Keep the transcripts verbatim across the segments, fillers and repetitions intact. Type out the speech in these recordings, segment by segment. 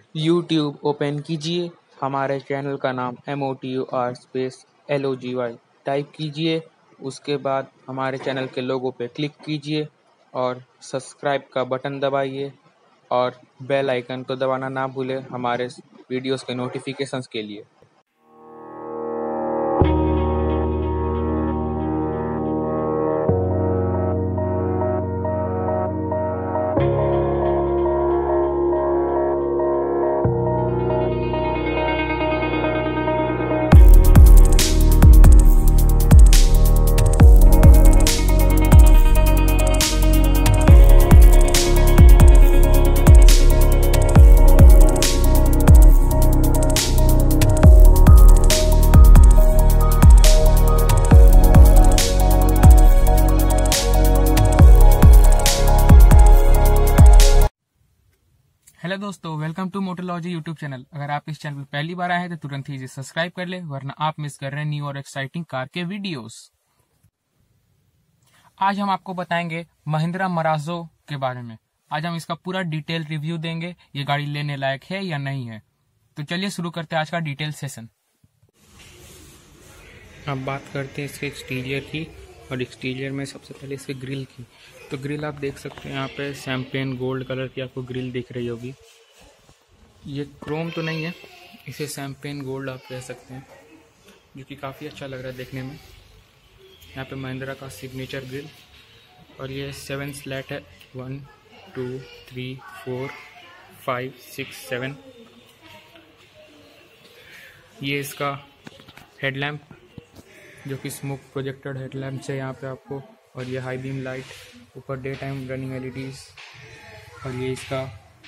YouTube open कीजिए, हमारे channel का नाम M O T U R space L O G Y type कीजिए। उसके बाद हमारे चैनल के लोगो पे क्लिक कीजिए और सब्सक्राइब का बटन दबाइए और बेल आइकन को दबाना ना भूलें हमारे वीडियोस के नोटिफिकेशंस के लिए। हेलो दोस्तों, welcome to Motology YouTube channel. अगर आप इस चैनल पर पहली बार आए हैं तो तुरंत ही इसे सब्सक्राइब कर ले, वरना आप मिस कर रहे हैं न्यू और एक्साइटिंग कार के वीडियोस। आज हम आपको बताएंगे महिंद्रा मराज़ो के बारे में। आज हम इसका पूरा डिटेल रिव्यू देंगे, ये गाड़ी लेने लायक है या नहीं है। तो चलिए शुरू करते हैं आज का डिटेल सेशन। अब बात करते हैं इसके एक्सटीरियर की, और एक्सटीरियर में सबसे पहले इसके ग्रिल की। तो ग्रिल आप देख सकते हैं यहाँ पे शैम्पेन गोल्ड कलर की आपको ग्रिल दिख रही होगी। ये क्रोम तो नहीं है, इसे शैम्पेन गोल्ड आप कह सकते हैं, जो कि काफ़ी अच्छा लग रहा है देखने में। यहाँ पे महिंद्रा का सिग्नेचर ग्रिल, और ये सेवन स्लैट है, one two three four five six seven. ये इसका हेडलैम्प, जो कि स्मोक प्रोजेक्टेड हेडलैम्प है यहाँ पे आपको, और ये हाई बीम लाइट, ऊपर डे टाइम रनिंग एलईडीज, और ये इसका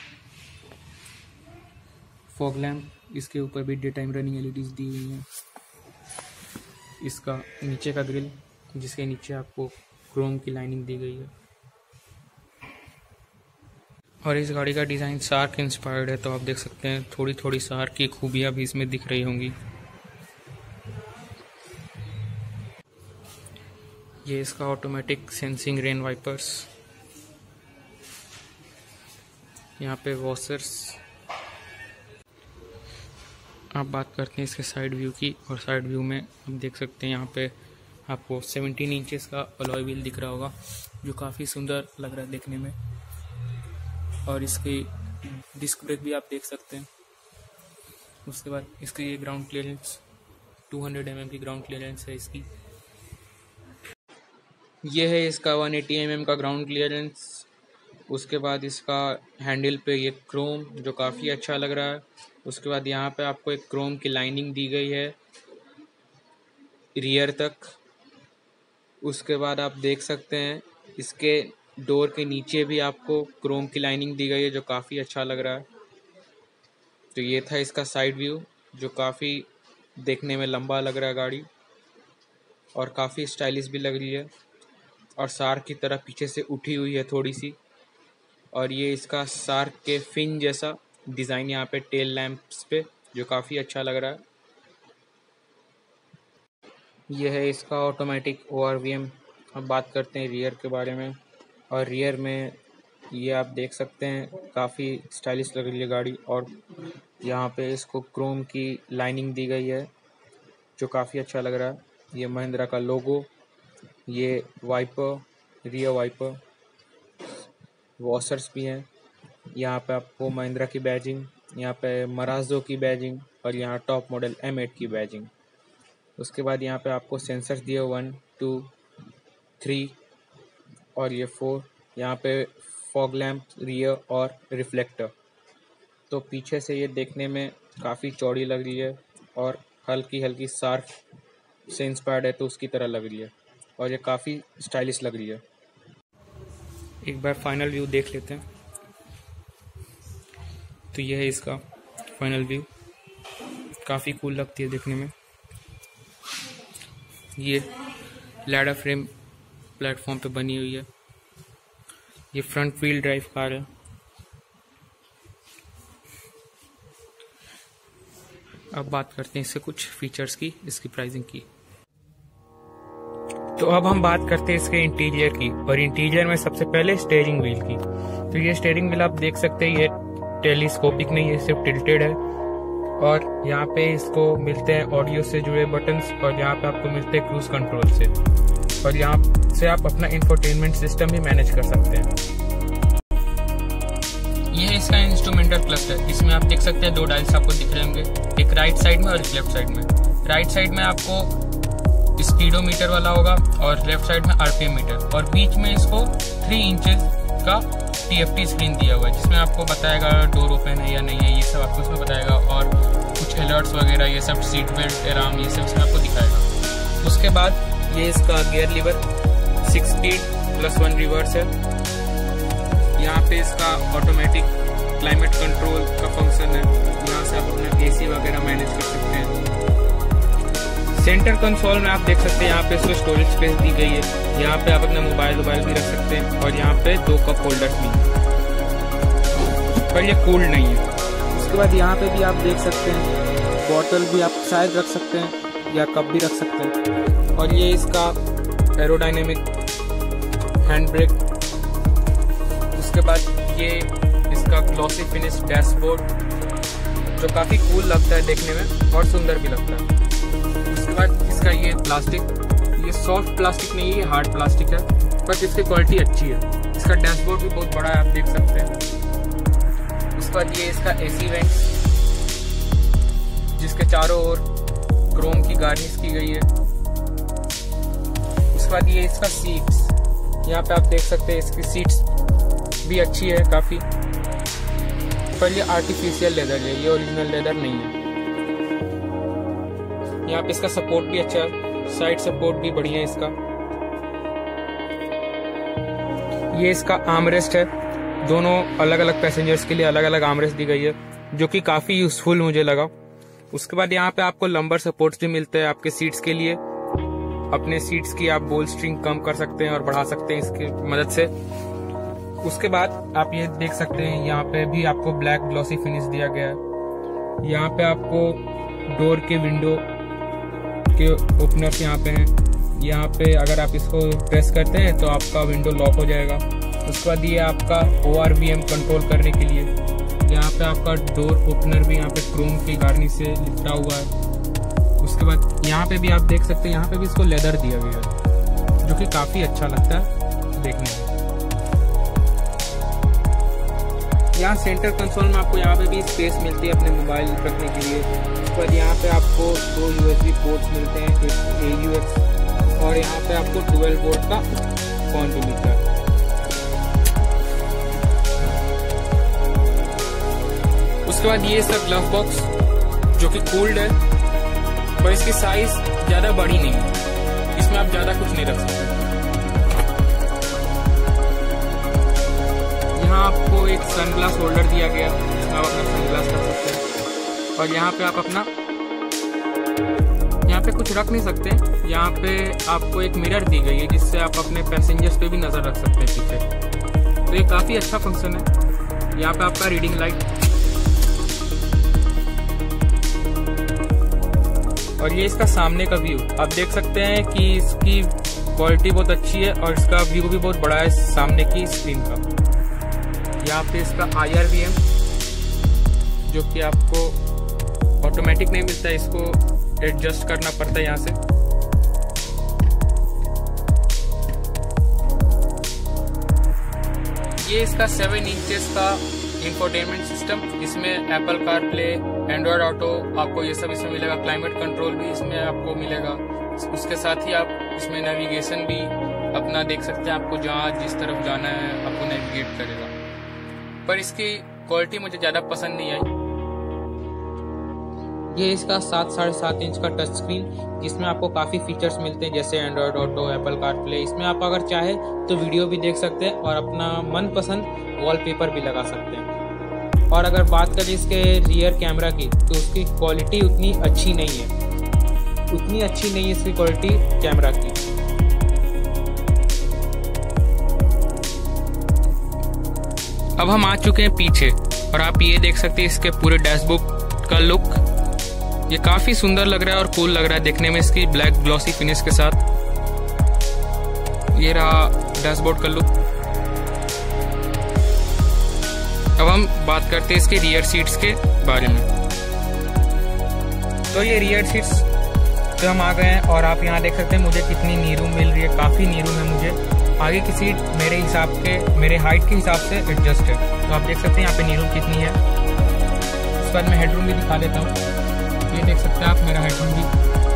फॉग लैम्प, इसके ऊपर भी डे टाइम रनिंग एलईडीज दी हुई हैं। इसका नीचे का ग्रिल, जिसके नीचे आपको क्रोम की लाइनिंग दी गई है, और इस गाड़ी का डिज़ाइन शार्क इंस्पायर्ड है। तो आप देख सकते हैं थोड़ी थोड़ी शार्क की खूबियाँ भी इसमें दिख रही होंगी। ये इसका ऑटोमेटिक सेंसिंग रेन वाइपर्स, यहाँ पे वॉशर्स। आप बात करते हैं इसके साइड व्यू की, और साइड व्यू में आप देख सकते हैं यहाँ पे आपको सेवनटीन इंचेस का अलॉय व्हील दिख रहा होगा, जो काफ़ी सुंदर लग रहा है देखने में। और इसकी डिस्क ब्रेक भी आप देख सकते हैं। उसके बाद इसकी ये ground clearance two hundred M M की ग्राउंड क्लियरेंस है इसकी। ये है इसका वन एटी एम एम का ग्राउंड क्लियरेंस। उसके बाद इसका हैंडल पे ये क्रोम, जो काफ़ी अच्छा लग रहा है। उसके बाद यहाँ पे आपको एक क्रोम की लाइनिंग दी गई है रियर तक। उसके बाद आप देख सकते हैं इसके डोर के नीचे भी आपको क्रोम की लाइनिंग दी गई है, जो काफ़ी अच्छा लग रहा है। तो ये था इसका साइड व्यू, जो काफ़ी देखने में लंबा लग रहा है गाड़ी, और काफ़ी स्टाइलिश भी लग रही है, और शार्क की तरह पीछे से उठी हुई है थोड़ी सी। और ये इसका शार्क के फिन जैसा डिज़ाइन यहाँ पे टेल लैंप्स पे, जो काफ़ी अच्छा लग रहा है। ये है इसका automatic O R V M. अब बात करते हैं रियर के बारे में, और रियर में ये आप देख सकते हैं काफ़ी स्टाइलिश लग रही है गाड़ी, और यहाँ पे इसको क्रोम की लाइनिंग दी गई है, जो काफ़ी अच्छा लग रहा है। ये महिंद्रा का लोगो, ये वाइपर, रियर वाइपर, वॉशर्स भी हैं। यहाँ पे आपको महिंद्रा की बैजिंग, यहाँ पे मराज़ो की बैजिंग, और यहाँ टॉप मॉडल एम एट की बैजिंग। उसके बाद यहाँ पे आपको सेंसर्स दिए वन टू थ्री और ये फोर। यहाँ पे फॉग लैम्प, रियर और रिफ्लेक्टर। तो पीछे से ये देखने में काफ़ी चौड़ी लग रही है, और हल्की हल्की शार्क से इंस्पायर्ड है, तो उसकी तरह लग रही है, और ये काफ़ी स्टाइलिश लग रही है। एक बार फाइनल व्यू देख लेते हैं। तो ये है इसका फाइनल व्यू, काफ़ी कूल लगती है देखने में। ये लैडर फ्रेम प्लेटफॉर्म पे बनी हुई है। ये फ्रंट व्हील ड्राइव कार है। अब बात करते हैं इससे कुछ फीचर्स की, इसकी प्राइसिंग की। तो अब हम बात करते हैं इसके इंटीरियर की, और इंटीरियर में सबसे पहले स्टीयरिंग व्हील की। तो ये स्टीयरिंग व्हील आप देख सकते हैं, ये टेलीस्कोपिक नहीं है, सिर्फ टिल्टेड है। और यहाँ पे इसको मिलते हैं ऑडियो से जुड़े बटन्स, और यहाँ पे आपको मिलते हैं क्रूज कंट्रोल से, और यहाँ से आप अपना इंफोटेनमेंट सिस्टम भी मैनेज कर सकते हैं। ये है इसका इंस्ट्रूमेंटल क्लस्टर। इसमें आप देख सकते हैं दो डायल्स आपको दिख रहे होंगे, एक राइट साइड में और एक लेफ्ट साइड में। राइट साइड में आपको स्पीडोमीटर वाला होगा और लेफ्ट साइड में आरपीएम मीटर, और बीच में इसको थ्री इंचेस का टीएफटी स्क्रीन दिया हुआ है, जिसमें आपको बताएगा डोर ओपन है या नहीं है, ये सब आपको उसमें बताएगा, और कुछ अलर्ट्स वगैरह ये सब, सीट बेल्ट अलार्म ये सब इसमें आपको दिखाएगा। उसके बाद ये इसका gear lever six speed plus one reverse है। यहाँ पे इसका ऑटोमेटिक क्लाइमेट कंट्रोल का फंक्शन है, यहाँ से आप अपना एसी वगैरह मैनेज कर सकते हैं। सेंटर कंसोल में आप देख सकते हैं यहाँ पे इसको स्टोरेज स्पेस दी गई है, यहाँ पे आप अपना मोबाइल मोबाइल भी रख सकते हैं, और यहाँ पे दो कप होल्डर्स भी हैं, पर ये कूल्ड नहीं है। उसके बाद यहाँ पे भी आप देख सकते हैं बॉटल भी आप शायद रख सकते हैं या कप भी रख सकते हैं। और ये इसका एरोडायनेमिक हैंड ब्रेक। उसके बाद ये इसका ग्लॉसी फिनिश डैशबोर्ड, जो काफ़ी कूल लगता है देखने में और सुंदर भी लगता है। उसके बाद इसका ये प्लास्टिक, ये सॉफ्ट प्लास्टिक नहीं है, हार्ड प्लास्टिक है, पर इसकी क्वालिटी अच्छी है। इसका डैशबोर्ड भी बहुत बड़ा है, आप देख सकते हैं। उसके बाद ये इसका एसी वेंट, जिसके चारों ओर क्रोम की गार्निश की गई है। उसके बाद ये इसका सीट्स, यहाँ पे आप देख सकते हैं इसकी सीट्स भी अच्छी है काफ़ी, पर ये आर्टिफिशियल लेदर है, ये ओरिजिनल लेदर नहीं है। यहाँ पे इसका सपोर्ट भी अच्छा है, साइड सपोर्ट भी बढ़िया है इसका। ये इसका आर्मरेस्ट है, दोनों अलग अलग पैसेंजर्स के लिए अलग अलग आर्मरेस्ट दी गई है, जो कि काफ़ी यूजफुल मुझे लगा। उसके बाद यहाँ पे आपको लंबर सपोर्ट्स भी मिलते हैं आपके सीट्स के लिए। अपने सीट्स की आप बोल स्ट्रिंग कम कर सकते हैं और बढ़ा सकते हैं इसकी मदद से। उसके बाद आप ये देख सकते हैं यहाँ पे भी आपको ब्लैक ग्लॉसी फिनिश दिया गया है। यहाँ पे आपको डोर के विंडो के ओपनर्स यहाँ पे हैं। यहाँ पे अगर आप इसको प्रेस करते हैं तो आपका विंडो लॉक हो जाएगा। उसके बाद ये आपका O R V M control करने के लिए, यहाँ पे आपका डोर ओपनर भी यहाँ पे क्रोम की गार्निश से लिपटा हुआ है। उसके बाद यहाँ पे भी आप देख सकते हैं, यहाँ पे भी इसको लेदर दिया गया है, जो कि काफ़ी अच्छा लगता है देखने में। यहाँ सेंटर कंसोल में आपको यहाँ पे भी स्पेस मिलती है अपने मोबाइल रखने के लिए। उसके बाद यहाँ पे आपको दो यूएसबी पोर्ट्स मिलते हैं, एक ए यू एक्स, और यहाँ पे आपको ट्वेल्व वोल्ट का फोन भी मिलता है। उसके बाद ये इसका ग्लव बॉक्स, जो कि कूल्ड है, पर इसकी साइज ज़्यादा बड़ी नहीं है, इसमें आप ज़्यादा कुछ नहीं रख सकते। यहाँ आपको एक सनग्लास होल्डर दिया गया, जिसमें आप अपना सनग्लास रख सकते हैं। और यहाँ पे आप अपना, यहाँ पे कुछ रख नहीं सकते, यहाँ पे आपको एक मिरर दी गई है, जिससे आप अपने पैसेंजर्स पे भी नज़र रख सकते हैं पीछे। तो ये काफ़ी अच्छा फंक्शन है। यहाँ पे आपका रीडिंग लाइट, और ये इसका सामने का व्यू आप देख सकते हैं कि इसकी क्वालिटी बहुत अच्छी है, और इसका व्यू भी बहुत बड़ा है सामने की स्क्रीन का। यहाँ पे इसका आई आर वी एम, जो कि आपको ऑटोमेटिक नहीं मिलता है, इसको एडजस्ट करना पड़ता है यहाँ से। ये इसका सेवन इंचेस का इंफोटेनमेंट सिस्टम, इसमें Apple car play, Android auto, आपको ये सब इसमें मिलेगा। क्लाइमेट कंट्रोल भी इसमें आपको मिलेगा। उसके साथ ही आप इसमें नेविगेशन भी अपना देख सकते हैं, आपको जहाँ जिस तरफ जाना है आपको नेविगेट करेगा। पर इसकी क्वालिटी मुझे ज़्यादा पसंद नहीं आई। ये इसका सात साढ़े सात इंच का टच स्क्रीन, जिसमें आपको काफ़ी फीचर्स मिलते हैं, जैसे Android auto, Apple car play. इसमें आप अगर चाहे तो वीडियो भी देख सकते हैं और अपना मनपसंद वॉलपेपर भी लगा सकते हैं। और अगर बात करें इसके रियर कैमरा की, तो उसकी क्वालिटी उतनी अच्छी नहीं है, उतनी अच्छी नहीं है इसकी क्वालिटी कैमरा की। अब हम आ चुके हैं पीछे, और आप ये देख सकते हैं इसके पूरे डैशबोर्ड का लुक। ये काफ़ी सुंदर लग रहा है और कूल लग रहा है देखने में, इसकी ब्लैक ग्लॉसी फिनिश के साथ। ये रहा डैशबोर्ड का लुक। अब हम बात करते हैं इसके रियर सीट्स के बारे में। तो ये रियर सीट्स पे हम आ गए हैं और आप यहाँ देख सकते हैं मुझे कितनी नी रूम मिल रही है, काफ़ी नी रूम है मुझे। आगे की सीट मेरे हिसाब के मेरे हाइट के हिसाब से एडजस्ट है, तो आप देख सकते हैं यहाँ पे नी रूम कितनी है। इस बार मैं हेडरूम भी दिखा देता हूँ, ये देख सकते हैं आप मेरा हेडरूम भी।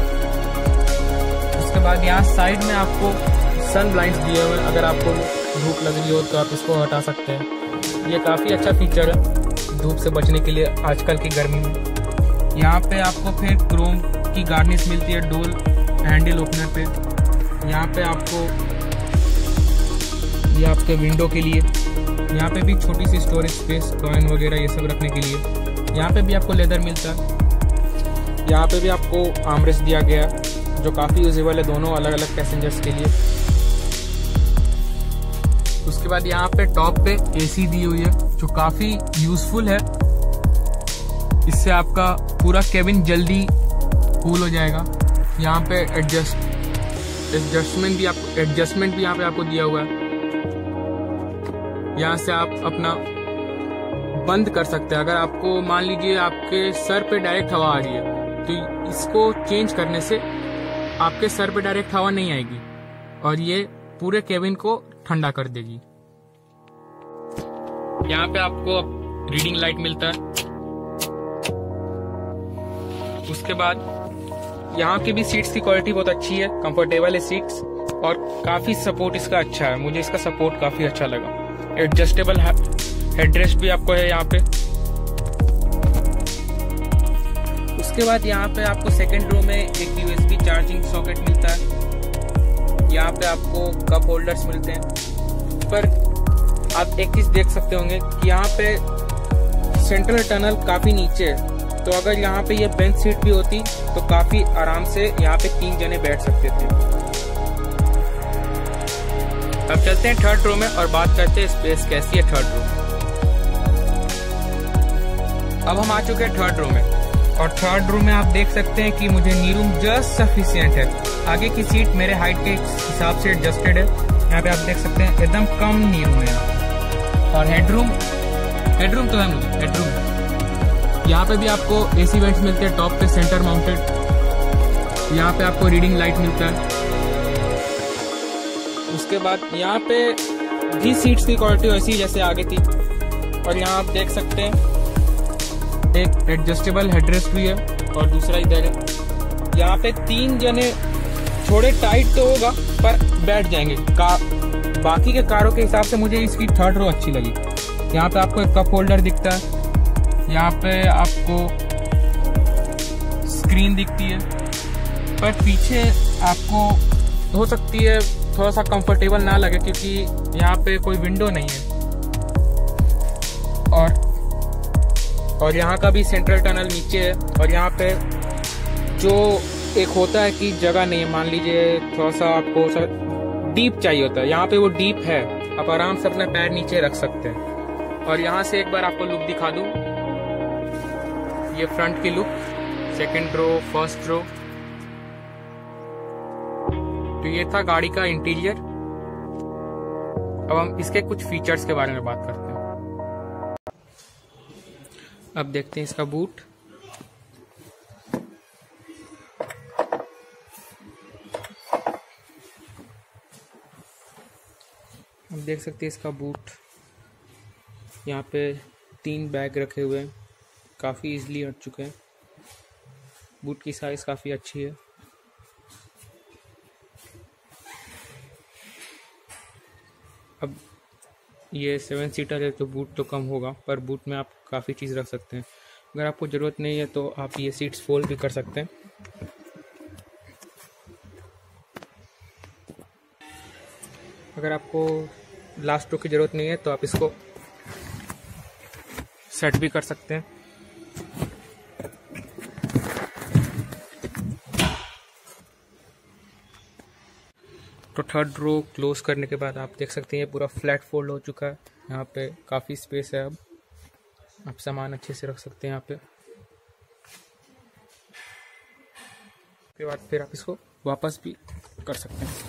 उसके बाद यहाँ साइड में आपको सन ब्लाइंड्स दिए हुए हैं, अगर आपको धूप लग रही हो तो आप इसको हटा सकते हैं। ये काफ़ी अच्छा फीचर है धूप से बचने के लिए आजकल की गर्मी में। यहाँ पे आपको फिर क्रोम की गार्निश मिलती है डोल हैंडल ओपनर पे। यहाँ पे आपको ये आपके विंडो के लिए, यहाँ पे भी छोटी सी स्टोरेज स्पेस, कॉइन वगैरह ये सब रखने के लिए। यहाँ पे भी आपको लेदर मिलता है। यहाँ पे भी आपको आर्मरेस्ट दिया गया जो काफ़ी यूजेबल है दोनों अलग अलग पैसेंजर्स के लिए। उसके बाद यहाँ पे टॉप पे एसी दी हुई है जो काफ़ी यूजफुल है। इससे आपका पूरा केबिन जल्दी कूल हो जाएगा। यहाँ पे एडजस्ट एडजस्टमेंट भी आपको एडजस्टमेंट भी यहाँ पे आपको दिया हुआ है। यहाँ से आप अपना बंद कर सकते हैं। अगर आपको मान लीजिए आपके सर पे डायरेक्ट हवा आ रही है तो इसको चेंज करने से आपके सर पे डायरेक्ट हवा नहीं आएगी और ये पूरे केबिन को ठंडा कर देगी। यहाँ पे आपको रीडिंग लाइट मिलता है। उसके बाद यहाँ की भी सीट्स की क्वालिटी बहुत अच्छी है, कंफर्टेबल है सीट्स और काफी सपोर्ट इसका अच्छा है। मुझे इसका सपोर्ट काफी अच्छा लगा। एडजस्टेबल हेडरेस्ट भी आपको है यहाँ पे। उसके बाद यहाँ पे आपको सेकेंड रो में एक यूएसबी चार्जिंग सॉकेट मिलता है। यहाँ पे आपको कप होल्डर्स मिलते हैं। पर आप एक चीज देख सकते होंगे कि यहाँ पे सेंट्रल टनल काफी नीचे है, तो अगर यहाँ पे ये बेंच सीट भी होती तो काफी आराम से यहाँ पे तीन जने बैठ सकते थे। अब चलते हैं थर्ड रो में और बात करते हैं स्पेस कैसी है थर्ड रो में। अब हम आ चुके हैं थर्ड रो में और थर्ड रो में आप देख सकते हैं कि मुझे नी रूम जस्ट सफिशिएंट है। आगे की सीट मेरे हाइट के हिसाब से एडजस्टेड है। यहाँ पे आप देख सकते हैं एकदम कम नी रूम है। और हेडरूम हेडरूम तो है मुझे हेडरूम है। यहाँ पे भी आपको एसी वेंट्स मिलते हैं टॉप पे सेंटर माउंटेड। यहाँ पे आपको रीडिंग लाइट मिलता है। उसके बाद यहाँ पे भी सीट्स की क्वालिटी वैसी जैसे आगे थी। और यहाँ आप देख सकते हैं एक एडजस्टेबल हेडरेस्ट भी है और दूसरा इधर है। यहाँ पे तीन जने थोड़े टाइट तो होगा पर बैठ जाएंगे। का, बाकी के कारों के हिसाब से मुझे इसकी थर्ड रो अच्छी लगी। यहाँ पे आपको एक कप होल्डर दिखता है। यहाँ पे आपको स्क्रीन दिखती है पर पीछे आपको हो सकती है थोड़ा सा कंफर्टेबल ना लगे क्योंकि यहाँ पे कोई विंडो नहीं है। और और यहाँ का भी सेंट्रल टनल नीचे है। और यहाँ पे जो एक होता है कि जगह नहीं है, मान लीजिए थोड़ा सा आपको डीप चाहिए होता है, यहाँ पे वो डीप है। आप आराम से अपना पैर नीचे रख सकते हैं। और यहाँ से एक बार आपको लुक दिखा दूं, ये फ्रंट की look, second row, first row. तो ये था गाड़ी का इंटीरियर। अब हम इसके कुछ फीचर्स के बारे में बात करते हैं। अब देखते हैं इसका बूट। अब देख सकते हैं इसका बूट। यहाँ पे तीन बैग रखे हुए हैं, काफ़ी इजीली हट चुके हैं। बूट की साइज़ काफ़ी अच्छी है। अब ये सेवन सीटर है तो बूट तो कम होगा, पर बूट में आप काफ़ी चीज़ रख सकते हैं। अगर आपको ज़रूरत नहीं है तो आप ये सीट्स फोल्ड भी कर सकते हैं। अगर आपको लास्ट रो की ज़रूरत नहीं है तो आप इसको सेट भी कर सकते हैं। तो थर्ड रो क्लोज करने के बाद आप देख सकते हैं ये पूरा फ्लैट फोल्ड हो चुका है। यहाँ पे काफ़ी स्पेस है। अब आप सामान अच्छे से रख सकते हैं यहाँ पे। उसके बाद फिर आप इसको वापस भी कर सकते हैं।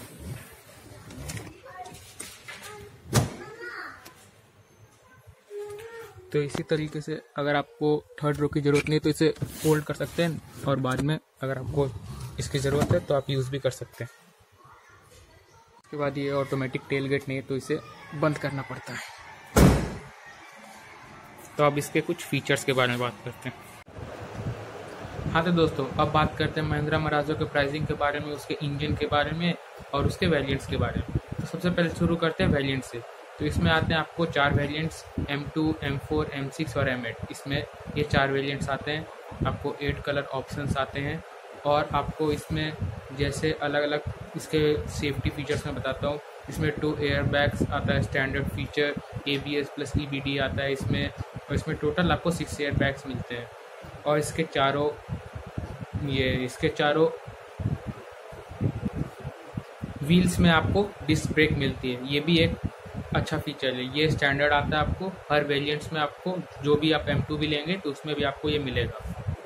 तो तो इसी तरीके से अगर आपको थर्ड रो की ज़रूरत नहीं है तो इसे फोल्ड कर सकते हैं, और बाद में अगर आपको इसकी ज़रूरत है तो आप यूज़ भी कर सकते हैं। उसके बाद ये ऑटोमेटिक टेल गेट नहीं है तो इसे बंद करना पड़ता है। तो अब इसके कुछ फीचर्स के बारे में बात करते हैं। हाँ तो दोस्तों, अब बात करते हैं महिंद्रा मराज़ो के प्राइसिंग के बारे में, उसके इंजन के बारे में और उसके वेरिएंट्स के बारे में। तो सबसे पहले शुरू करते हैं वेरिएंट से। तो इसमें आते हैं आपको चार variants, M two, M four, M six और एम एट। इसमें ये चार वेरिएंट्स आते हैं। आपको एट कलर ऑप्शंस आते हैं, और आपको इसमें जैसे अलग अलग इसके सेफ्टी फीचर्स मैं बताता हूँ। इसमें टू एयर बैग्स आता है, standard feature, A B S plus E B D आता है इसमें, और इसमें टोटल आपको सिक्स एयर बैग्स मिलते हैं। और इसके चारों ये इसके चारों व्हील्स में आपको डिस्क ब्रेक मिलती है। ये भी एक अच्छा फीचर है। ये स्टैंडर्ड आता है आपको हर वेरिएंट्स में। आपको जो भी आप एम टू भी लेंगे तो उसमें भी आपको ये मिलेगा।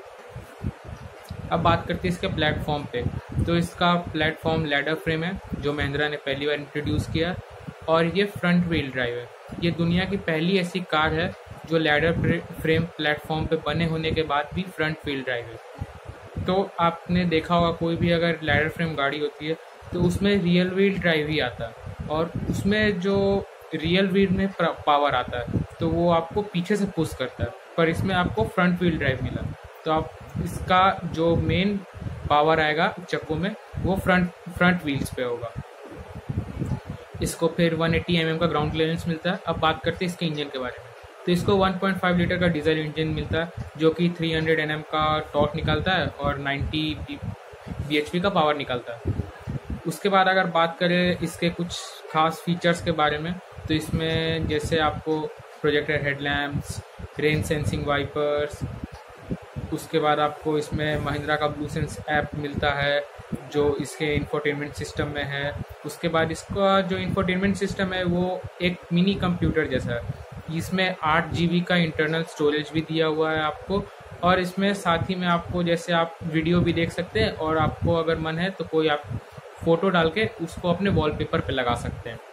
अब बात करते हैं इसके प्लेटफॉर्म पे। तो इसका प्लेटफॉर्म लैडर फ्रेम है, जो महिंद्रा ने पहली बार इंट्रोड्यूस किया, और ये फ्रंट व्हील ड्राइव है। ये दुनिया की पहली ऐसी कार है जो लैडर फ्रेम प्लेटफॉर्म पे बने होने के बाद भी फ्रंट व्हील ड्राइव है। तो आपने देखा होगा कोई भी अगर लैडर फ्रेम गाड़ी होती है तो उसमें रियल व्हील ड्राइव ही आता है, और उसमें जो रियल व्हील में पावर आता है तो वो आपको पीछे से पुश करता है, पर इसमें आपको फ्रंट व्हील ड्राइव मिला। तो आप इसका जो मेन पावर आएगा चक्कों में वो फ्रंट फ्रंट व्हील्स पे होगा। इसको फिर वन एटी एम एम का ग्राउंड क्लियरेंस मिलता है। अब बात करते हैं इसके इंजन के बारे में। तो इसको वन पॉइंट फाइव लीटर का डीजल इंजन मिलता है, जो कि थ्री हंड्रेड एन एम का टॉर्क निकालता है और नाइन्टी बी एच पी का पावर निकालता है। उसके बाद अगर बात करें इसके कुछ खास फीचर्स के बारे में, तो इसमें जैसे आपको projector headlamps, rain sensing wipers, उसके बाद आपको इसमें महिंद्रा का ब्लू सेंस ऐप मिलता है जो इसके इंफोटेनमेंट सिस्टम में है। उसके बाद इसका जो इंफोटेनमेंट सिस्टम है वो एक मिनी कंप्यूटर जैसा है। इसमें आठ जी बी का इंटरनल स्टोरेज भी दिया हुआ है आपको, और इसमें साथ ही में आपको जैसे आप वीडियो भी देख सकते हैं, और आपको अगर मन है तो कोई आप फोटो डाल के उसको अपने वॉलपेपर पे लगा सकते हैं।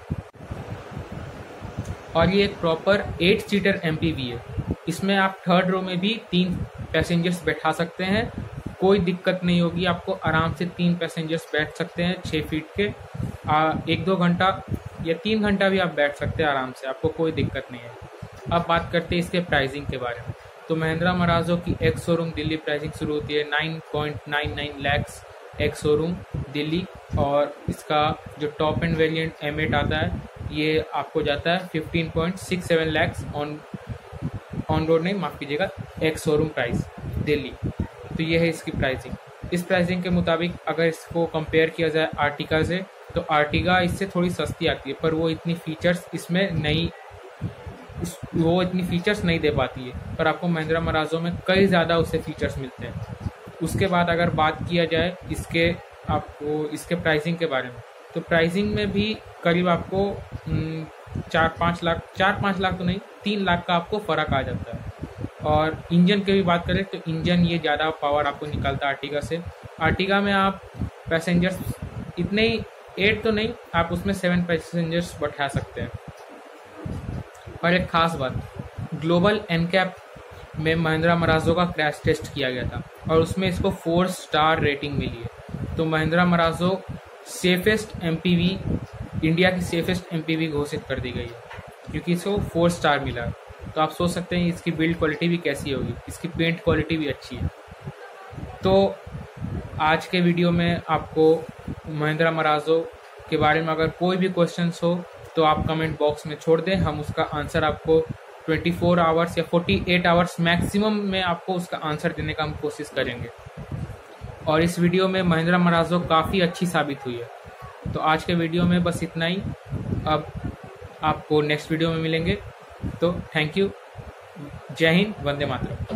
और ये एक proper eight seater M P V है। इसमें आप थर्ड रो में भी तीन पैसेंजर्स बैठा सकते हैं, कोई दिक्कत नहीं होगी। आपको आराम से तीन पैसेंजर्स बैठ सकते हैं छः फीट के। आ, एक दो घंटा या तीन घंटा भी आप बैठ सकते हैं आराम से, आपको कोई दिक्कत नहीं है। अब बात करते हैं इसके प्राइसिंग के बारे में। तो महिंद्रा मराज़ो की एक्स शोरूम दिल्ली प्राइसिंग शुरू होती है nine point nine nine lakhs ex showroom Delhi, और इसका जो top end variant M eight आता है ये आपको जाता है fifteen point six seven lakhs on on road नहीं माफ़ कीजिएगा एक्स शोरूम प्राइस दिल्ली। तो ये है इसकी प्राइसिंग। इस प्राइसिंग के मुताबिक अगर इसको कंपेयर किया जाए आर्टिका से, तो आर्टिगा इससे थोड़ी सस्ती आती है, पर वो इतनी फीचर्स इसमें नहीं वो इतनी फीचर्स नहीं दे पाती है, पर आपको महिंद्रा मराज़ो में कई ज़्यादा उससे फीचर्स मिलते हैं। उसके बाद अगर बात किया जाए इसके आपको इसके प्राइसिंग के बारे में, तो प्राइसिंग में भी करीब आपको चार पाँच लाख चार पाँच लाख तो नहीं तीन लाख का आपको फ़र्क आ जाता है। और इंजन की भी बात करें तो इंजन ये ज़्यादा पावर आपको निकलता है आर्टिगा से। आर्टिगा में आप पैसेंजर्स इतने ही एट तो नहीं, आप उसमें सेवन पैसेंजर्स बैठा सकते हैं। और एक ख़ास बात, ग्लोबल एनकैप में महिंद्रा मराज़ो का क्रैश टेस्ट किया गया था और उसमें इसको फोर स्टार रेटिंग मिली है। तो Mahindra Marazzo safest MPV, India की सेफेस्ट एमपीवी घोषित कर दी गई है क्योंकि इसको फोर स्टार मिला। तो आप सोच सकते हैं इसकी बिल्ड क्वालिटी भी कैसी होगी, इसकी पेंट क्वालिटी भी अच्छी है। तो आज के वीडियो में आपको महिंद्रा मराज़ो के बारे में अगर कोई भी क्वेश्चंस हो तो आप कमेंट बॉक्स में छोड़ दें, हम उसका आंसर आपको चौबीस आवर्स या अड़तालीस आवर्स मैक्सिमम में आपको उसका आंसर देने का हम कोशिश करेंगे। और इस वीडियो में महिंद्रा मराज़ो काफ़ी अच्छी साबित हुई है। तो आज के वीडियो में बस इतना ही। अब आपको नेक्स्ट वीडियो में मिलेंगे। तो थैंक यू, जय हिंद, वंदे मातरम।